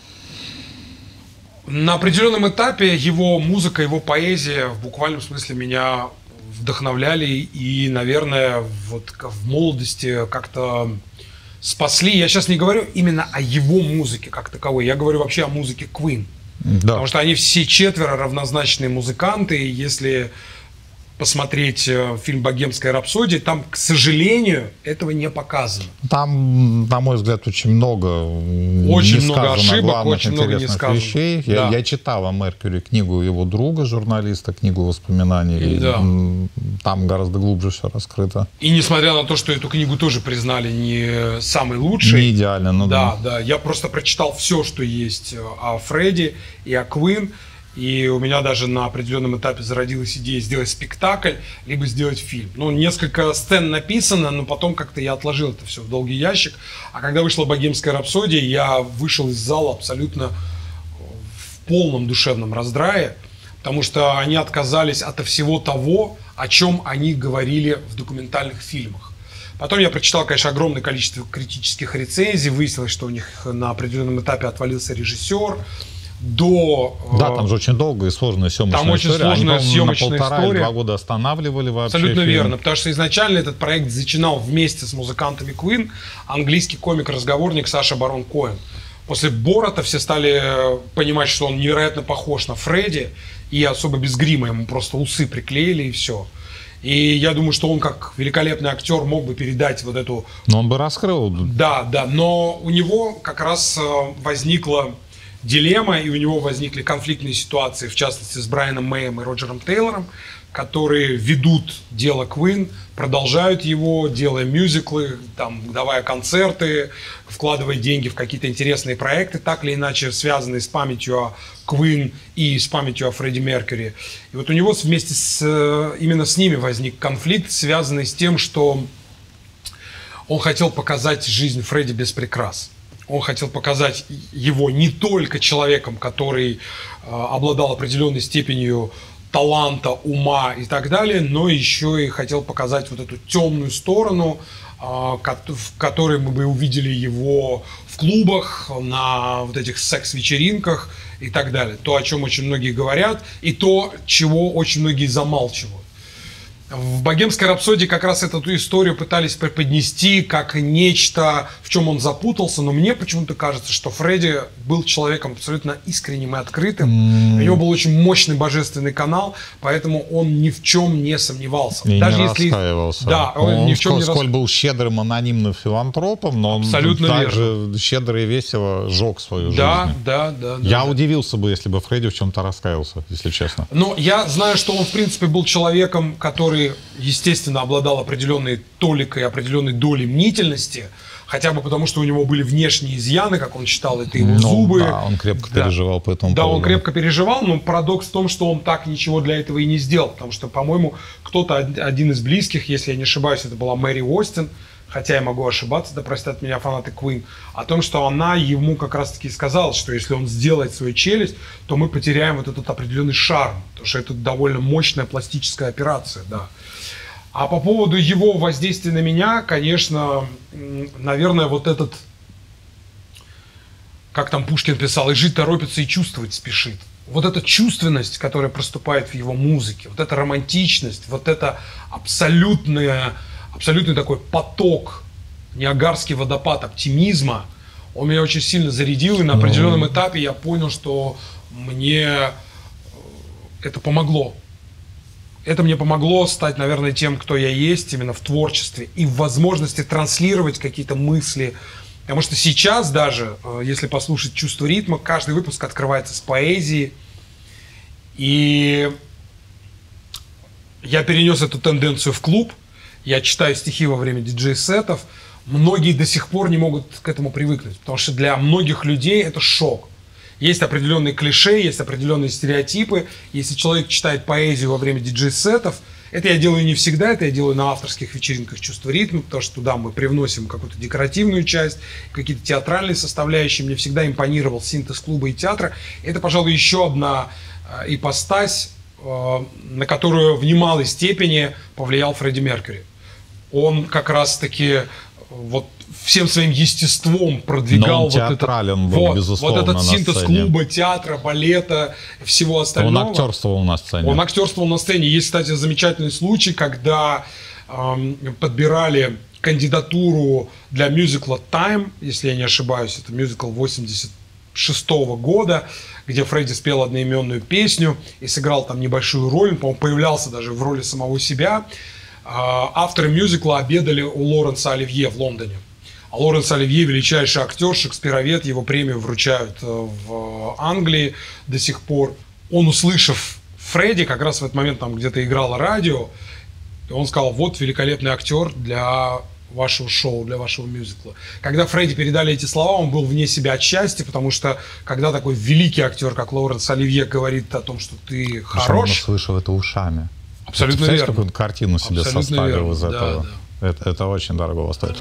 На определенном этапе его музыка, его поэзия в буквальном смысле меня вдохновляли и, наверное, вот в молодости как-то спасли. Я сейчас не говорю именно о его музыке как таковой, я говорю вообще о музыке Queen. Да. Потому что они все четверо равнозначные музыканты, и если посмотреть фильм «Богемская рапсодия», там, к сожалению, этого не показано. Там, на мой взгляд, очень много очень не много сказано, ошибок, главных, очень много не сказано. Вещей. Да. Я, я читал о Меркьюри книгу его друга, журналиста, книгу воспоминаний. Да. Там гораздо глубже все раскрыто. И несмотря на то, что эту книгу тоже признали не самой лучшей. Не идеально, но да. Да, да. Я просто прочитал все, что есть о Фредди и о Queen. И у меня даже на определенном этапе зародилась идея сделать спектакль, либо сделать фильм. Ну, несколько сцен написано, но потом как-то я отложил это все в долгий ящик. А когда вышла «Богемская рапсодия», я вышел из зала абсолютно в полном душевном раздрае, потому что они отказались от всего того, о чем они говорили в документальных фильмах. Потом я прочитал, конечно, огромное количество критических рецензий, выяснилось, что у них на определенном этапе отвалился режиссер. До, да, там же очень долгая и сложная съемочная там очень история. сложная Они, съемочная на полтора история. Два года останавливали вообще. Абсолютно фильм. верно, потому что изначально этот проект зачинал вместе с музыкантами Queen английский комик-разговорник Саша Барон Коэн. После Борота все стали понимать, что он невероятно похож на Фредди, и особо без грима, ему просто усы приклеили и все. И я думаю, что он как великолепный актер мог бы передать вот эту... Но он бы раскрыл. Да, да, но у него как раз возникла дилемма, и у него возникли конфликтные ситуации, в частности, с Брайаном Мэем и Роджером Тейлором, которые ведут дело Queen, продолжают его, делая мюзиклы, там, давая концерты, вкладывая деньги в какие-то интересные проекты, так или иначе связанные с памятью о Queen и с памятью о Фредди Меркьюри. И вот у него вместе с, именно с ними возник конфликт, связанный с тем, что он хотел показать жизнь Фредди без прикрас. Он хотел показать его не только человеком, который э, обладал определенной степенью таланта, ума и так далее, но еще и хотел показать вот эту темную сторону, в которой мы бы увидели его в клубах, на вот этих секс-вечеринках и так далее. То, о чем очень многие говорят, и то, чего очень многие замалчивают. В «Богемской рапсодии» как раз эту историю пытались преподнести как нечто, в чем он запутался, но мне почему-то кажется, что Фредди был человеком абсолютно искренним и открытым. Mm. У него был очень мощный божественный канал, поэтому он ни в чем не сомневался. И Даже не если... раскаивался. Да, он, он ни в чем сколь, не рас... сколь был щедрым анонимным филантропом, но абсолютно он также верно. щедро и весело жег свою да, жизнь. Да, да, да. Я да. удивился бы, если бы Фредди в чем-то раскаялся, если честно. Но я знаю, что он, в принципе, был человеком, который, естественно, обладал определенной толикой, определенной долей мнительности, хотя бы потому, что у него были внешние изъяны, как он считал, это его ну, зубы. Да, он крепко да. переживал по этому да, поводу. Да, он крепко переживал, но парадокс в том, что он так ничего для этого и не сделал, потому что, по-моему, кто-то, один из близких, если я не ошибаюсь, это была Мэри Остин, хотя я могу ошибаться, да простят меня фанаты Queen, о том, что она ему как раз-таки сказала, что если он сделает свою челюсть, то мы потеряем вот этот определенный шарм, потому что это довольно мощная пластическая операция, да. А по поводу его воздействия на меня, конечно, наверное, вот этот, как там Пушкин писал, и жить торопится, и чувствовать спешит. Вот эта чувственность, которая проступает в его музыке, вот эта романтичность, вот это абсолютная, абсолютный такой поток, ниагарский водопад оптимизма, он меня очень сильно зарядил, и на определенном этапе я понял, что мне это помогло. Это мне помогло стать, наверное, тем, кто я есть, именно в творчестве и в возможности транслировать какие-то мысли. Потому что сейчас даже, если послушать «Чувство ритма», каждый выпуск открывается с поэзии. И я перенес эту тенденцию в клуб. Я читаю стихи во время диджей-сетов. Многие до сих пор не могут к этому привыкнуть, потому что для многих людей это шок. Есть определенные клише, есть определенные стереотипы. Если человек читает поэзию во время диджей-сетов, это я делаю не всегда, это я делаю на авторских вечеринках «Чувство ритма», потому что туда мы привносим какую-то декоративную часть, какие-то театральные составляющие. Мне всегда импонировал синтез клуба и театра. Это, пожалуй, еще одна ипостась, на которую в немалой степени повлиял Фредди Меркьюри. Он как раз-таки вот всем своим естеством продвигал вот, этот, был, вот, безусловно, вот этот синтез сцене. клуба, театра, балета, всего остального. Он актерствовал на сцене. Он актерствовал на сцене. Есть, кстати, замечательный случай, когда эм, подбирали кандидатуру для мюзикла «Time», если я не ошибаюсь, это мюзикл восемьдесят шестого года, где Фредди спел одноименную песню и сыграл там небольшую роль, он, по-моему, появлялся даже в роли самого себя. Авторы мюзикла обедали у Лоренса Оливье в Лондоне. А Лоренс Оливье — величайший актер, шекспировед, его премию вручают в Англии до сих пор. Он, услышав Фредди, как раз в этот момент там где-то играло радио, и он сказал: вот великолепный актер для вашего шоу, для вашего мюзикла. Когда Фредди передали эти слова, он был вне себя от счастья, потому что когда такой великий актер, как Лоренс Оливье, говорит о том, что ты хорош... Он услышал это ушами. Абсолютно ты верно. Какую картину себе Абсолютно составил верно. из этого? Да, да. Это, это очень дорого стоит.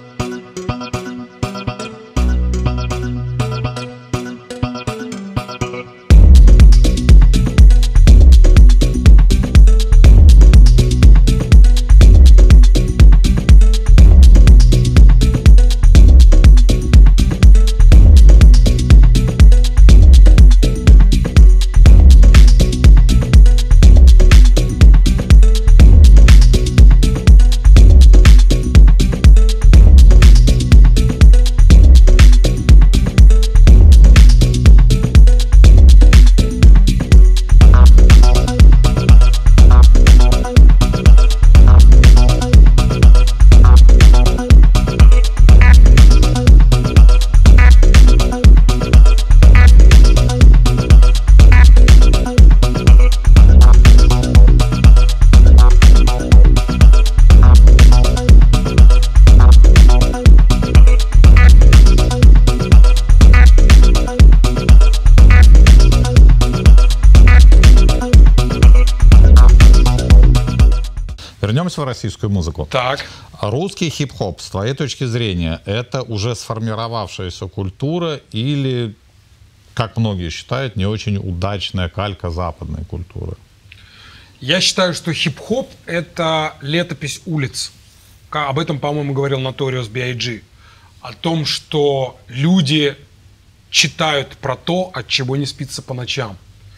Вернемся в российскую музыку. Так. Русский хип-хоп, с твоей точки зрения, это уже сформировавшаяся культура или, как многие считают, не очень удачная калька западной культуры? Я считаю, что хип-хоп — это летопись улиц. Об этом, по-моему, говорил Notorious би ай джи. О том, что люди читают про то, от чего не спится по ночам.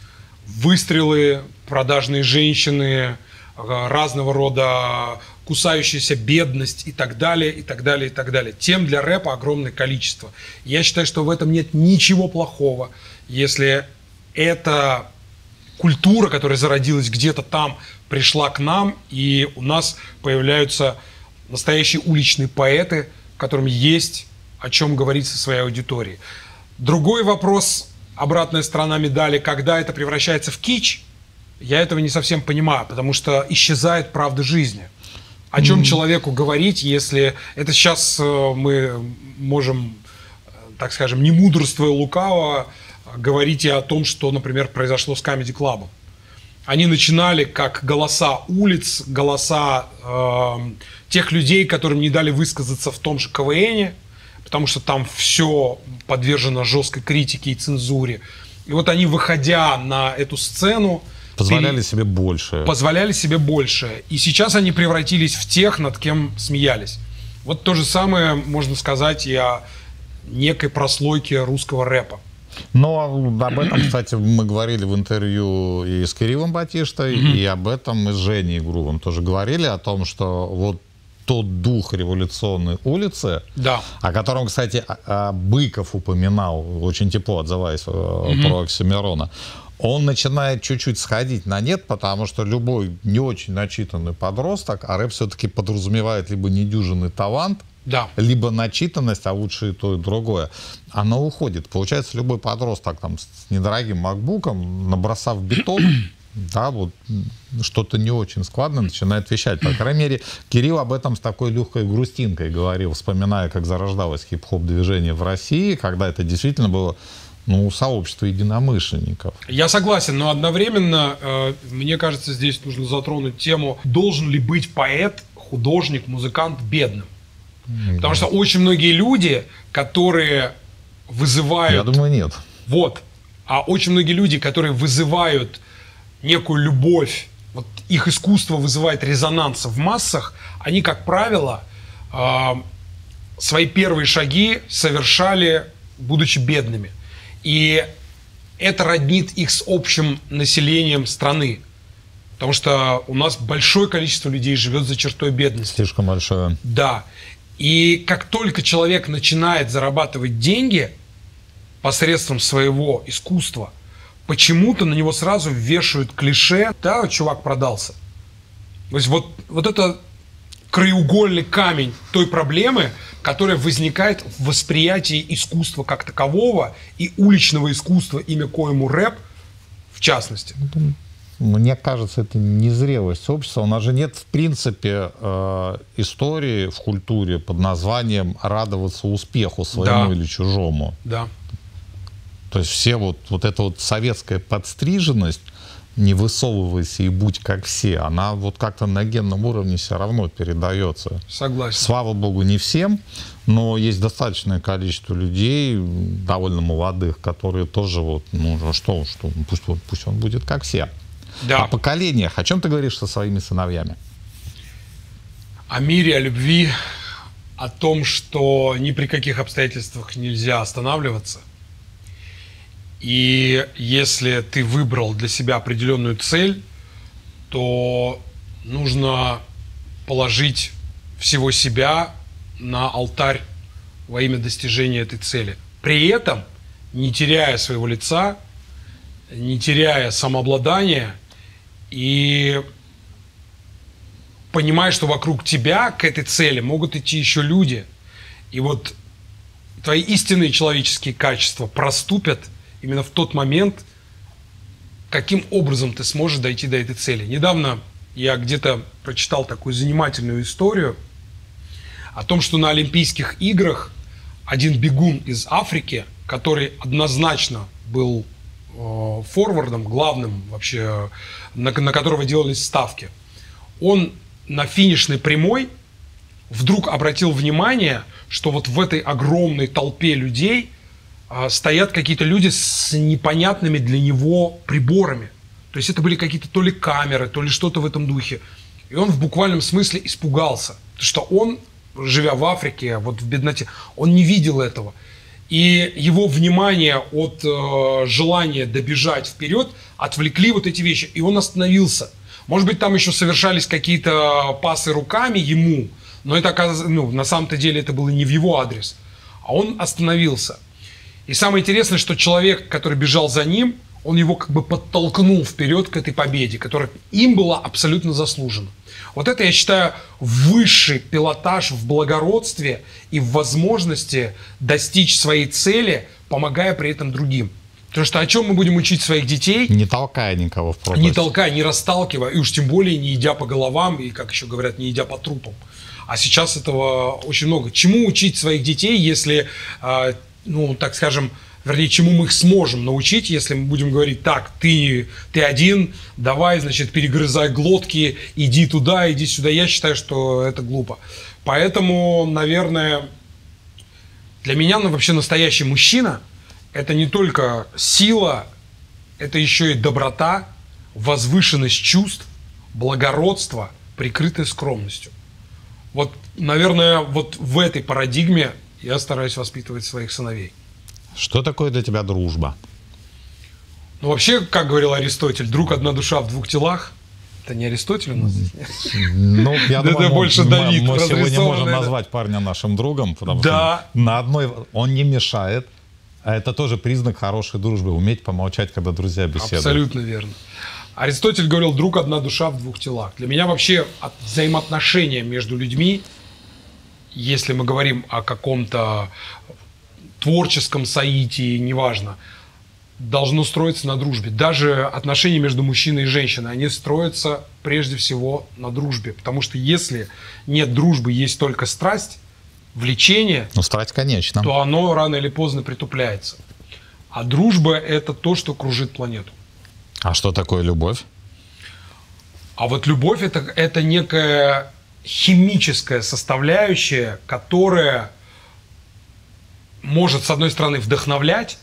Выстрелы, продажные женщины, разного рода кусающаяся бедность и так далее, и так далее, и так далее. Тем для рэпа огромное количество. Я считаю, что в этом нет ничего плохого, если эта культура, которая зародилась где-то там, пришла к нам, и у нас появляются настоящие уличные поэты, которым есть о чем говорить со своей аудиторией. Другой вопрос, обратная сторона медали, когда это превращается в кич, я этого не совсем понимаю, потому что исчезает правда жизни. О чем mm-hmm. человеку говорить, если это сейчас мы можем, так скажем, не мудрствуя лукаво, говорить и о том, что, например, произошло с Comedy Club. Они начинали как голоса улиц, голоса э, тех людей, которым не дали высказаться в том же КВНе, потому что там все подвержено жесткой критике и цензуре. И вот они, выходя на эту сцену, позволяли пере... себе больше. Позволяли себе больше. И сейчас они превратились в тех, над кем смеялись. Вот то же самое можно сказать и о некой прослойке русского рэпа. Но об этом, кстати, мы говорили в интервью и с Кириллом Батиштой, mm-hmm. и об этом мы с Женей Грувом тоже говорили, о том, что вот тот дух революционной улицы, да. о котором, кстати, Быков упоминал, очень тепло отзываясь mm-hmm. про Оксимирона, он начинает чуть-чуть сходить на нет, потому что любой не очень начитанный подросток, а рэп все-таки подразумевает либо недюжинный талант, да. либо начитанность, а лучше и то, и другое, она уходит. Получается, любой подросток там, с недорогим макбуком, набросав бетон, да, вот что-то не очень складно, начинает вещать. По крайней мере, Кирилл об этом с такой легкой грустинкой говорил, вспоминая, как зарождалось хип-хоп-движение в России, когда это действительно было, ну, сообщество единомышленников. Я согласен, но одновременно, э, мне кажется, здесь нужно затронуть тему, должен ли быть поэт, художник, музыкант бедным. Mm-hmm. Потому что очень многие люди, которые вызывают... Я думаю, нет. Вот. А очень многие люди, которые вызывают некую любовь, вот их искусство вызывает резонанс в массах, они, как правило, э, свои первые шаги совершали, будучи бедными. И это роднит их с общим населением страны. Потому что у нас большое количество людей живет за чертой бедности. Слишком большое. Да. И как только человек начинает зарабатывать деньги посредством своего искусства, почему-то на него сразу вешают клише: да, чувак продался. То есть вот, вот это краеугольный камень той проблемы, которая возникает в восприятии искусства как такового и уличного искусства, имя коему рэп, в частности. Мне кажется, это незрелость общества. У нас же нет, в принципе, э, истории в культуре под названием «радоваться успеху своему да. или чужому». Да. То есть все вот, вот эта вот советская подстриженность, не высовывайся и будь как все, она вот как-то на генном уровне все равно передается. Согласен. Слава богу, не всем, но есть достаточное количество людей, довольно молодых, которые тоже вот, ну что, что пусть, пусть он будет как все. Да. О поколениях. О чем ты говоришь со своими сыновьями? О мире, о любви, о том, что ни при каких обстоятельствах нельзя останавливаться. И если ты выбрал для себя определенную цель, то нужно положить всего себя на алтарь во имя достижения этой цели. При этом не теряя своего лица, не теряя самообладания и понимая, что вокруг тебя к этой цели могут идти еще люди. И вот твои истинные человеческие качества проступят именно в тот момент, каким образом ты сможешь дойти до этой цели. Недавно я где-то прочитал такую занимательную историю о том, что на Олимпийских играх один бегун из Африки, который однозначно был э, форвардом, главным вообще, на, на которого делались ставки, он на финишной прямой вдруг обратил внимание, что вот в этой огромной толпе людей стоят какие-то люди с непонятными для него приборами. То есть это были какие-то то ли камеры, то ли что-то в этом духе. И он в буквальном смысле испугался. Потому что он, живя в Африке, вот в бедноте, он не видел этого. И его внимание от э, желания добежать вперед отвлекли вот эти вещи. И он остановился. Может быть, там еще совершались какие-то пасы руками ему, но это, ну, на самом-то деле это было не в его адрес. А он остановился. И самое интересное, что человек, который бежал за ним, он его как бы подтолкнул вперед к этой победе, которая им была абсолютно заслужена. Вот это, я считаю, высший пилотаж в благородстве и в возможности достичь своей цели, помогая при этом другим. Потому что о чем мы будем учить своих детей? Не толкая никого в пропасть. Не толкая, не расталкивая, и уж тем более не идя по головам, и, как еще говорят, не идя по трупам. А сейчас этого очень много. Чему учить своих детей, если, ну, так скажем, вернее, чему мы их сможем научить, если мы будем говорить: так, ты, ты один, давай, значит, перегрызай глотки, иди туда, иди сюда. Я считаю, что это глупо. Поэтому, наверное, для меня, ну, вообще настоящий мужчина – это не только сила, это еще и доброта, возвышенность чувств, благородство, прикрытое скромностью. Вот, наверное, вот в этой парадигме я стараюсь воспитывать своих сыновей. Что такое для тебя дружба? Ну, вообще, как говорил Аристотель, друг одна душа в двух телах. Это не Аристотель у нас здесь? Ну, я думаю, это больше Давид. Мы сегодня можем назвать парня нашим другом, потому что на одной он не мешает, а это тоже признак хорошей дружбы, уметь помолчать, когда друзья беседуют. Абсолютно верно. Аристотель говорил: друг одна душа в двух телах. Для меня вообще взаимоотношения между людьми, если мы говорим о каком-то творческом соитии, неважно, должно строиться на дружбе. Даже отношения между мужчиной и женщиной, они строятся прежде всего на дружбе. Потому что если нет дружбы, есть только страсть, влечение, ну, страсть, конечно, то оно рано или поздно притупляется. А дружба – это то, что кружит планету. А что такое любовь? А вот любовь – это, это некая химическая составляющая, которая может, с одной стороны, вдохновлять.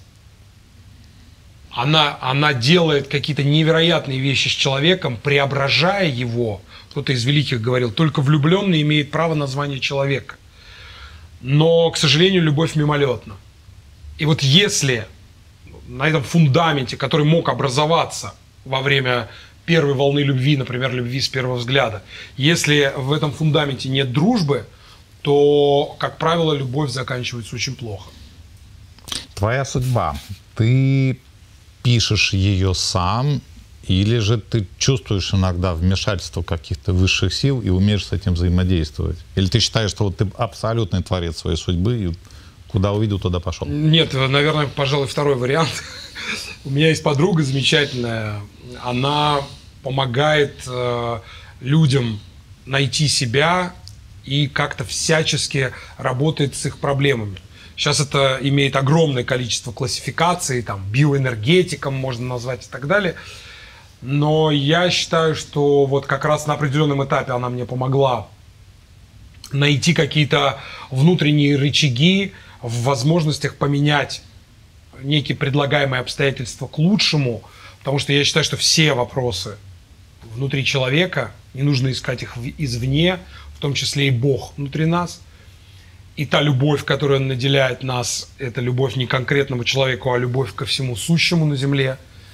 Она, она делает какие-то невероятные вещи с человеком, преображая его. Кто-то из великих говорил: только влюбленный имеет право на звание человека. Но, к сожалению, любовь мимолетна. И вот если на этом фундаменте, который мог образоваться во время первой волны любви, например, любви с первого взгляда, если в этом фундаменте нет дружбы, то, как правило, любовь заканчивается очень плохо. Твоя судьба. Ты пишешь ее сам, или же ты чувствуешь иногда вмешательство каких-то высших сил и умеешь с этим взаимодействовать? Или ты считаешь, что вот ты абсолютный творец своей судьбы, и куда увидел, туда пошел? Нет, наверное, пожалуй, второй вариант. У меня есть подруга замечательная. Она помогает э, людям найти себя и как-то всячески работает с их проблемами. Сейчас это имеет огромное количество классификаций, там, биоэнергетиком можно назвать и так далее. Но я считаю, что вот как раз на определенном этапе она мне помогла найти какие-то внутренние рычаги в возможностях поменять некие предлагаемые обстоятельства к лучшему, потому что я считаю, что все вопросы внутри человека, не нужно искать их извне, в том числе и Бог внутри нас. И та любовь, которая наделяет нас, это любовь не к конкретному человеку, а любовь ко всему сущему на земле.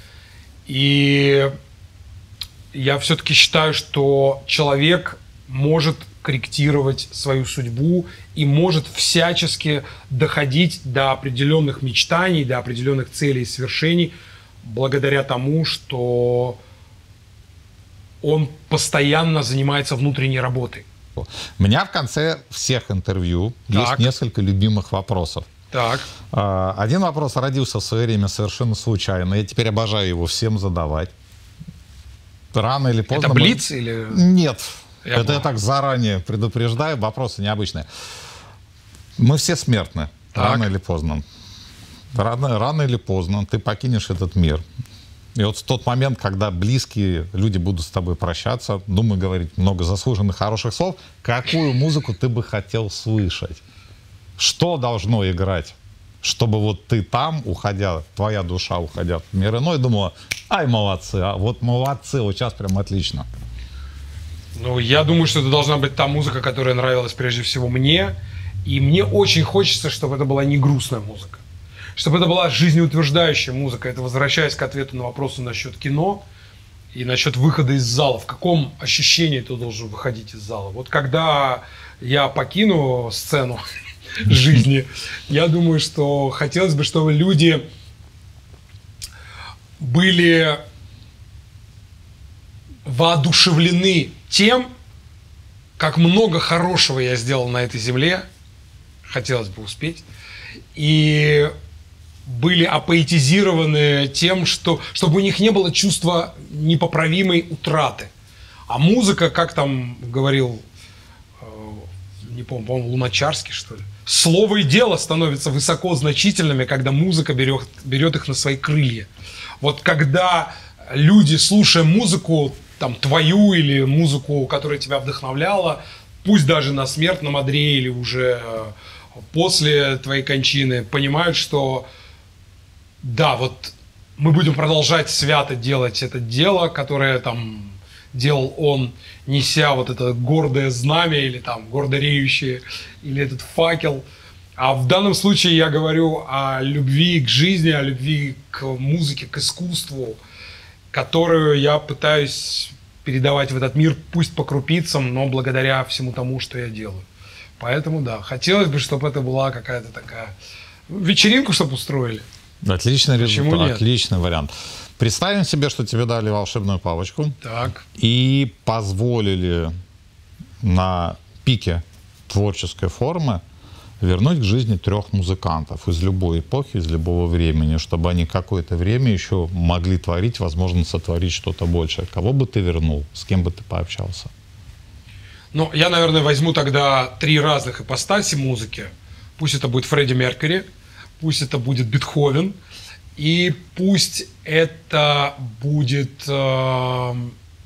И я все-таки считаю, что человек может корректировать свою судьбу и может всячески доходить до определенных мечтаний, до определенных целей и свершений, благодаря тому, что он постоянно занимается внутренней работой. У меня в конце всех интервью Так. есть несколько любимых вопросов. Так. Один вопрос родился в свое время совершенно случайно. Я теперь обожаю его всем задавать. Рано или поздно... Это блиц мы... или... Нет. Я это был. я так заранее предупреждаю. Вопросы необычные. Мы все смертны. Так. Рано или поздно. Рано, рано или поздно ты покинешь этот мир. И вот в тот момент, когда близкие люди будут с тобой прощаться, думаю, говорить много заслуженных хороших слов, какую музыку ты бы хотел слышать? Что должно играть? чтобы вот ты там, уходя, твоя душа, уходя в мир иной, думала, ай, молодцы, а вот молодцы, вот сейчас прям отлично. Ну, я думаю, что это должна быть та музыка, которая нравилась прежде всего мне. И мне очень хочется, чтобы это была не грустная музыка. Чтобы это была жизнеутверждающая музыка. Это возвращаясь к ответу на вопросы насчет кино и насчет выхода из зала. В каком ощущении ты должен выходить из зала? Вот когда я покину сцену жизни, я думаю, что хотелось бы, чтобы люди были воодушевлены тем, как много хорошего я сделал на этой земле, хотелось бы успеть, и были апоэтизированы тем, что, чтобы у них не было чувства непоправимой утраты. А музыка, как там говорил, не помню, по-моему, Луначарский, что ли, слово и дело становятся высоко значительными, когда музыка берет, берет их на свои крылья. Вот когда люди, слушая музыку, там, твою или музыку, которая тебя вдохновляла, пусть даже на смертном одре или уже после твоей кончины, понимают, что да, вот мы будем продолжать свято делать это дело, которое там делал он, неся вот это гордое знамя или там гордо реющее, или этот факел. А в данном случае я говорю о любви к жизни, о любви к музыке, к искусству, которую я пытаюсь передавать в этот мир, пусть по крупицам, но благодаря всему тому, что я делаю. Поэтому, да, хотелось бы, чтобы это была какая-то такая вечеринку, чтобы устроили. Отличный результат, отличный вариант. Представим себе, что тебе дали волшебную палочку. Так. И позволили на пике творческой формы вернуть к жизни трех музыкантов из любой эпохи, из любого времени, чтобы они какое-то время еще могли творить, возможно, сотворить что-то большее. Кого бы ты вернул? С кем бы ты пообщался? Ну, я, наверное, возьму тогда три разных ипостаси музыки. Пусть это будет Фредди Меркьюри, пусть это будет Бетховен, и пусть это будет э,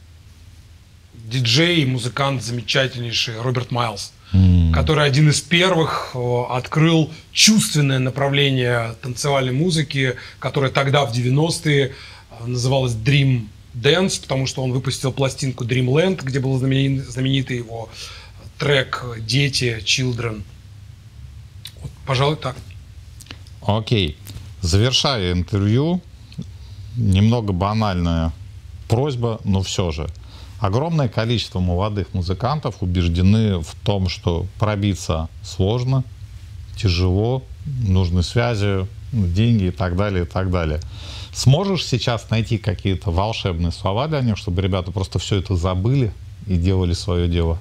диджей и музыкант замечательнейший Роберт Майлз, mm. который один из первых э, открыл чувственное направление танцевальной музыки, которое тогда в девяностые э, называлось Dream Dance, потому что он выпустил пластинку Dreamland, где был знаменит, знаменитый его трек «Дети», «Children». Вот, пожалуй, так. Окей. Завершая интервью, немного банальная просьба, но все же. Огромное количество молодых музыкантов убеждены в том, что пробиться сложно, тяжело, нужны связи, деньги и так далее, и так далее. Сможешь сейчас найти какие-то волшебные слова для них, чтобы ребята просто все это забыли и делали свое дело?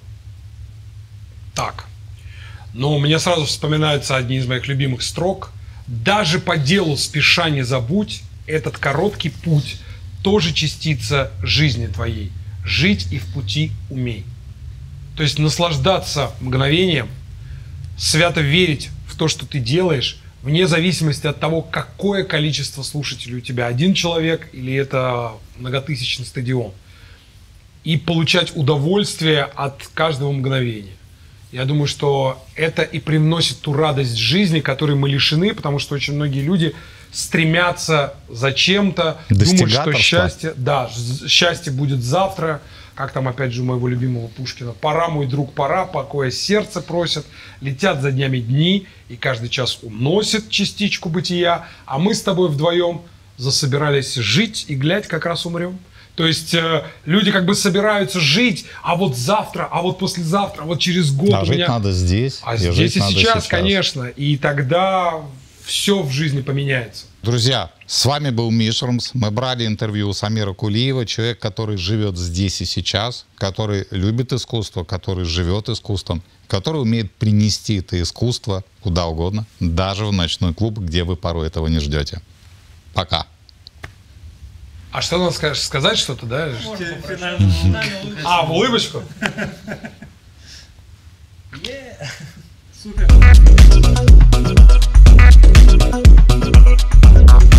Так. Ну, мне сразу вспоминаются одни из моих любимых строк. «Даже по делу спеша не забудь, этот короткий путь тоже частица жизни твоей. Жить и в пути умей». То есть наслаждаться мгновением, свято верить в то, что ты делаешь, вне зависимости от того, какое количество слушателей у тебя, один человек или это многотысячный стадион. И получать удовольствие от каждого мгновения. Я думаю, что это и привносит ту радость жизни, которой мы лишены, потому что очень многие люди стремятся за чем-то, думают, что счастье, да, счастье будет завтра, как там опять же у моего любимого Пушкина: «Пора, мой друг, пора, покоя сердце просит, летят за днями дни, и каждый час уносит частичку бытия, а мы с тобой вдвоем засобирались жить, и глядь, как раз умрем». То есть э, люди как бы собираются жить, а вот завтра, а вот послезавтра, а вот через год. А у жить меня... надо здесь. А и здесь и надо сейчас, сейчас, конечно. И тогда все в жизни поменяется. Друзья, с вами был Мишрумс. Мы брали интервью у Самира Кулиева, человек, который живет здесь и сейчас, который любит искусство, который живет искусством, который умеет принести это искусство куда угодно, даже в ночной клуб, где вы порой этого не ждете. Пока. А что надо сказать? Сказать что-то, да? Финальную улыбку. А, в улыбочку? Супер.